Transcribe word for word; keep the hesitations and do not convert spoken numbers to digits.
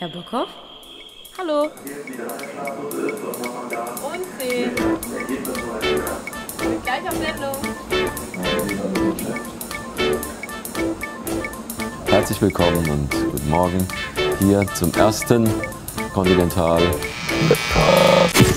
Herr Bockhoff? Hallo. Und zehn. Gleich auf Sendung. Herzlich willkommen und guten Morgen hier zum ersten Continental Podcast.